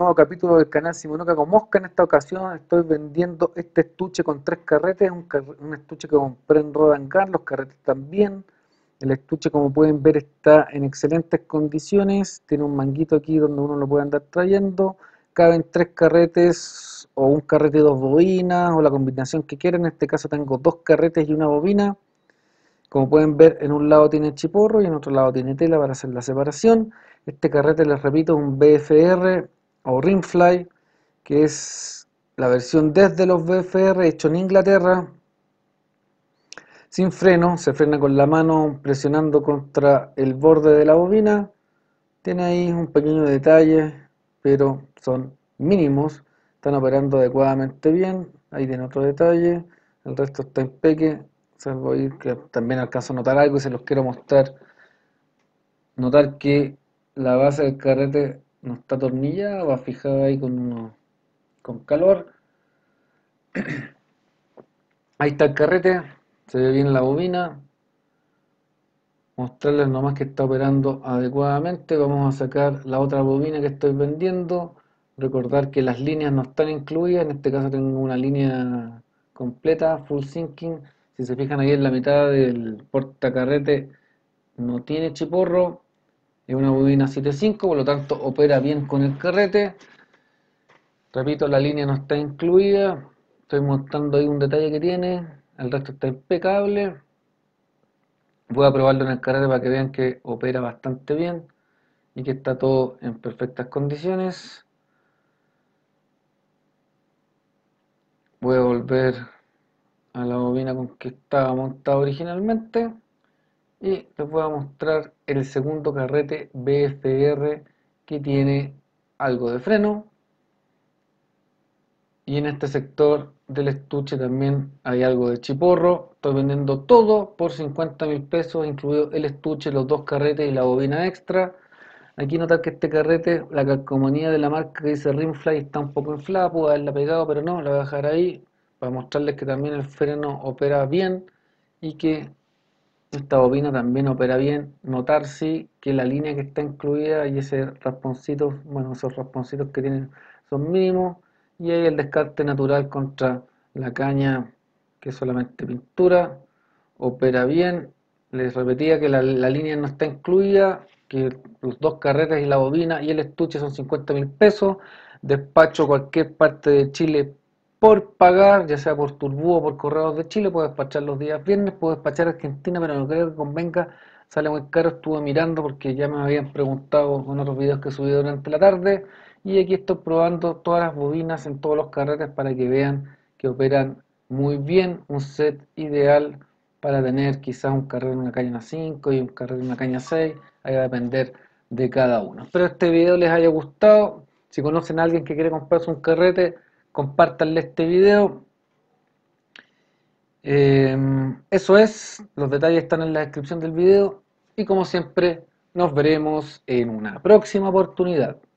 nuevo capítulo del canal Simonuca con Mosca. En esta ocasión estoy vendiendo este estuche con 3 carretes, un estuche que compré en Rodan Gun, los carretes también. El estuche, como pueden ver, está en excelentes condiciones, tiene un manguito aquí donde uno lo puede andar trayendo, caben 3 carretes o un carrete y 2 bobinas o la combinación que quieran. En este caso tengo 2 carretes y una bobina. Como pueden ver, en un lado tiene chiporro y en otro lado tiene tela para hacer la separación. Este carrete, les repito, es un BFR o Rimfly, que es la versión desde los BFR, hecho en Inglaterra, sin freno. Se frena con la mano presionando contra el borde de la bobina. Tiene ahí un pequeño detalle, pero son mínimos. Están operando adecuadamente bien. Ahí tiene otro detalle. El resto está impeque, salvo ahí que también alcanzo a notar algo y se los quiero mostrar. Notar que la base del carrete no está atornillada, va fijada ahí con calor. Ahí está el carrete, se ve bien la bobina. Mostrarles nomás que está operando adecuadamente. Vamos a sacar la otra bobina que estoy vendiendo. Recordar que las líneas no están incluidas. En este caso tengo una línea completa, full sinking. Si se fijan ahí en la mitad del portacarrete no tiene chiporro. Es una bobina 7.5, por lo tanto opera bien con el carrete. Repito, la línea no está incluida. Estoy mostrando ahí un detalle que tiene. El resto está impecable. Voy a probarlo en el carrete para que vean que opera bastante bien y que está todo en perfectas condiciones. Voy a volver a la bobina con que estaba montado originalmente y les voy a mostrar el segundo carrete BFR que tiene algo de freno. Y en este sector del estuche también hay algo de chiporro. Estoy vendiendo todo por 50.000 pesos, incluido el estuche, los 2 carretes y la bobina extra. Aquí notar que este carrete, la calcomanía de la marca que dice Rimfly está un poco inflada, puedo haberla pegado, pero no, la voy a dejar ahí para mostrarles que también el freno opera bien y que esta bobina también opera bien. Notar sí que la línea que está incluida y ese rasponcito, bueno, esos rasponcitos que tienen son mínimos, y ahí el descarte natural contra la caña, que es solamente pintura, opera bien. Les repetía que la línea no está incluida, que los 2 carretes y la bobina y el estuche son 50.000 pesos. Despacho cualquier parte de Chile por pagar, ya sea por Turbú o por Correos de Chile. Puedo despachar los días viernes, puedo despachar a Argentina, pero no creo que convenga, sale muy caro. Estuve mirando porque ya me habían preguntado con otros videos que subí durante la tarde, y aquí estoy probando todas las bobinas en todos los carretes para que vean que operan muy bien. Un set ideal para tener quizás un carrete en una caña 5 y un carrete en una caña 6, ahí va a depender de cada uno. Espero este video les haya gustado. Si conocen a alguien que quiere comprarse un carrete, compártanle este video. Eso es, los detalles están en la descripción del video y como siempre nos veremos en una próxima oportunidad.